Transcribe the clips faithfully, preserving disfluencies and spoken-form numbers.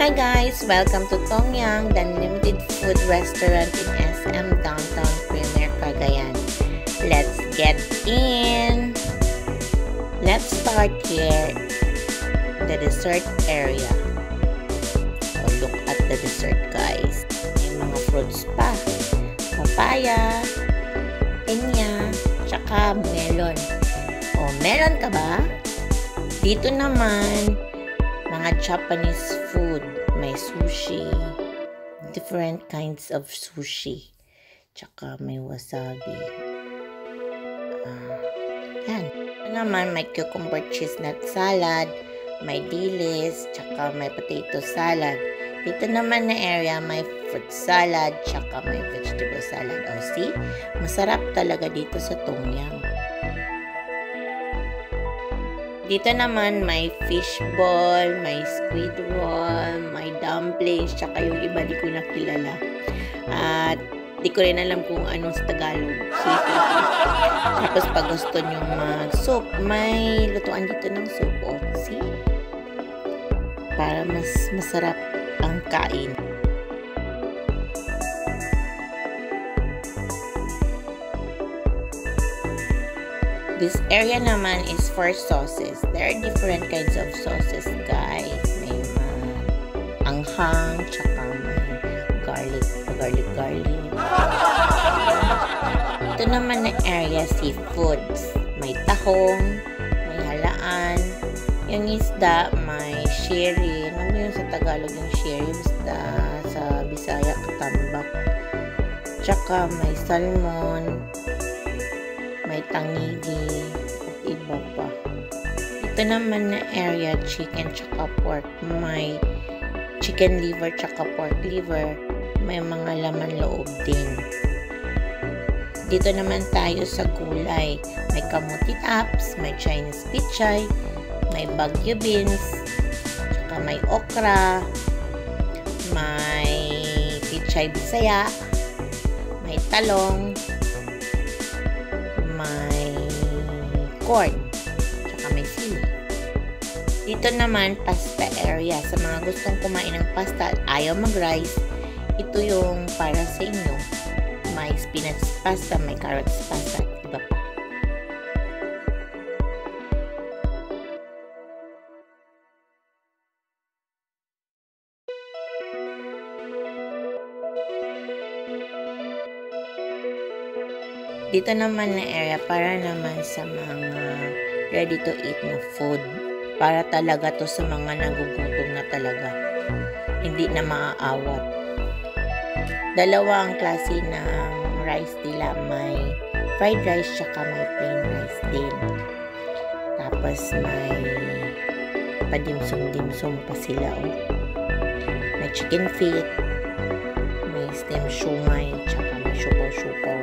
Hi guys! Welcome to Tong, the Unlimited Food Restaurant in S M Downtown Premier, Cagayan. Let's get in! Let's start here, the dessert area. So look at the dessert guys. May mga fruits pa. Papaya, pinya, tsaka melon. O, melon ka ba? Dito naman, mga Japanese food. May sushi. Different kinds of sushi. Tsaka may wasabi. Uh, yan. Ito naman, may cucumber cheese nut salad. May dilis. Tsaka may potato salad. Dito naman na area, may fruit salad. Tsaka may vegetable salad. O, see? Masarap talaga dito sa Tongyang. Dito naman, may fish ball, may squid roll, may dumplings, tsaka yung iba di ko nakilala. At di ko rin alam kung anong sa Tagalog. Tapos pag gusto nyo mag-soup, may lutuan dito ng soup. O, see? Para mas masarap ang kain. This area naman is for sauces. There are different kinds of sauces, guys. May uh, anghang, tsaka may garlic, garlic, garlic. Ito naman na area, seafoods. May tahong, may halaan. Yung isda, may sherry. Ano yun sa Tagalog yung sherry? Basta sa Bisaya, katambak. Tsaka may salmon. May tangigi at iba pa. Ito naman na area, chicken tsaka pork. May chicken liver tsaka pork liver. May mga laman loob din. Dito naman tayo sa gulay. May kamuti tops, may Chinese pichay, may bagyo beans, tsaka may okra, may pichay bisaya, may talong, may corn, tsaka may sili. Dito naman, pasta area. Sa mga gustong kumain ng pasta at ayaw mag-rice, ito yung para sa inyo. May spinach pasta, may carrots pasta, at iba pa. Dito naman na area para naman sa mga ready to eat na food. Para talaga to sa mga nagugutom na talaga. Hindi na maaawat. Dalawa ang klase ng rice nila. May fried rice tsaka may plain rice din. Tapos may padimsum-dimsum pa sila. Oh. May chicken feet. May stem shumai tsaka may shupaw-shupaw.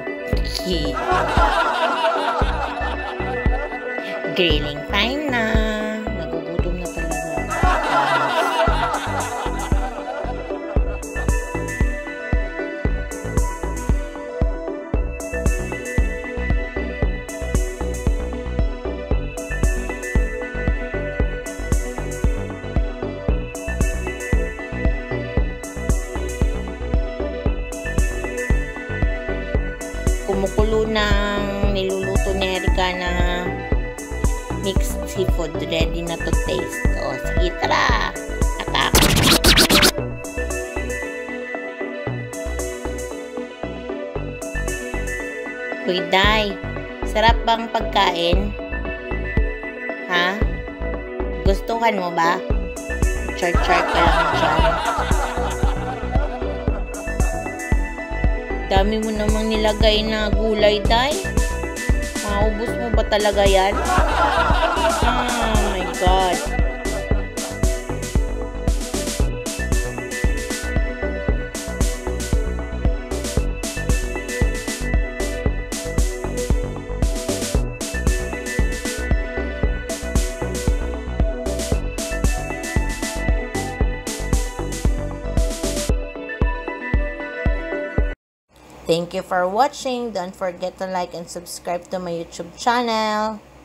Grilling time na. Nagugutom na talaga. Kumukulo ng niluluto ni Erika na mixed seafood. Ready na to taste. O, sige, tara! Atak! Uy, Day! Sarap bang pagkain? Ha? Gustuhan mo ba? Char-char ka lang dyan. Dami mo namang nilagay na gulay, Day. Maubos mo ba talaga yan? Oh my God. Thank you for watching. Don't forget to like and subscribe to my YouTube channel.